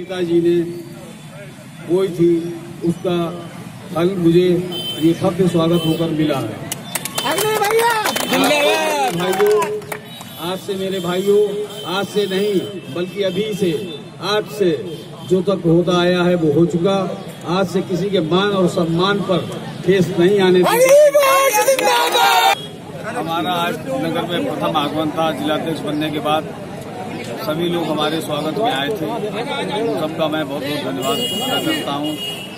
पिताजी ने बोई थी उसका फल मुझे ये भव्य स्वागत होकर मिला है। भाइयों, आज से मेरे भाइयों, आज से नहीं बल्कि अभी से, आज से जो तक होता आया है वो हो चुका। आज से किसी के मान और सम्मान पर ठेस नहीं आने देंगे। हमारा आज नगर में प्रथम आगमन था। जिलाध्यक्ष बनने के बाद सभी लोग हमारे स्वागत में आए थे। सबका मैं बहुत बहुत धन्यवाद अदा करता हूँ।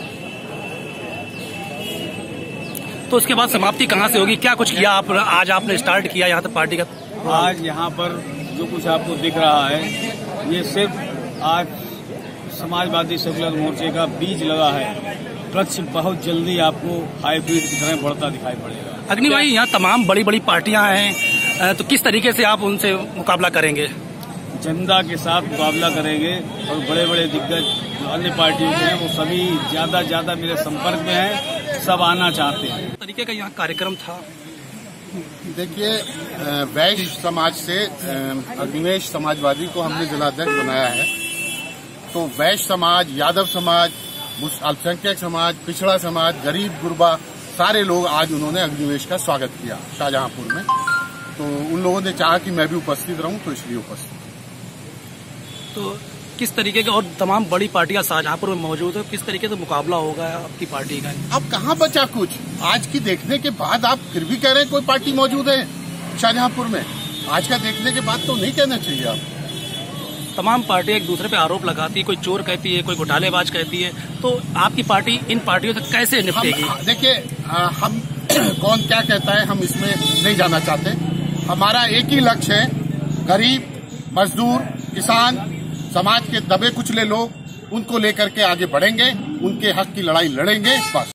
तो उसके बाद समाप्ति कहाँ से होगी? क्या कुछ किया आप आज आपने स्टार्ट किया यहाँ तक पार्टी का? आज यहाँ पर जो कुछ आपको दिख रहा है ये सिर्फ आज समाजवादी सेकुलर मोर्चे का बीज लगा है। वृक्ष बहुत जल्दी आपको हाईब्रिड की तरह बढ़ता दिखाई पड़ेगा। अग्नि भाई, यहाँ तमाम बड़ी बड़ी पार्टियां हैं, तो किस तरीके से आप उनसे मुकाबला करेंगे? जनता के साथ मुकाबला करेंगे और बड़े बड़े दिग्गज अन्य पार्टियों के हैं वो सभी ज्यादा मेरे संपर्क में हैं, सब आना चाहते हैं। किस तरीके का यहाँ कार्यक्रम था? देखिए, वैश्य समाज से अग्निवेश समाजवादी को हमने जिलाध्यक्ष बनाया है। तो वैश्य समाज, यादव समाज, अल्पसंख्यक समाज, पिछड़ा समाज, गरीब गुरबा सारे लोग आज उन्होंने अग्निवेश का स्वागत किया शाहजहांपुर में। तो उन लोगों ने चाहा कि मैं भी उपस्थित रहूं, तो इसलिए उपस्थित। तो किस तरीके का, और तमाम बड़ी पार्टियां शाहजहांपुर में मौजूद है, किस तरीके से मुकाबला होगा आपकी पार्टी का? अब कहाँ बचा कुछ? आज की देखने के बाद आप फिर भी कह रहे हैं कोई पार्टी मौजूद है शाहजहांपुर में? आज का देखने के बाद तो नहीं कहना चाहिए आप। तमाम पार्टियां एक दूसरे पे आरोप लगाती है, कोई चोर कहती है, कोई घोटालेबाज कहती है, तो आपकी पार्टी इन पार्टियों से कैसे निपटेगी? देखिए, हम कौन क्या कहता है हम इसमें नहीं जाना चाहते। हमारा एक ही लक्ष्य है, गरीब, मजदूर, किसान, समाज के दबे कुचले लोग, उनको लेकर के आगे बढ़ेंगे, उनके हक की लड़ाई लड़ेंगे, बस।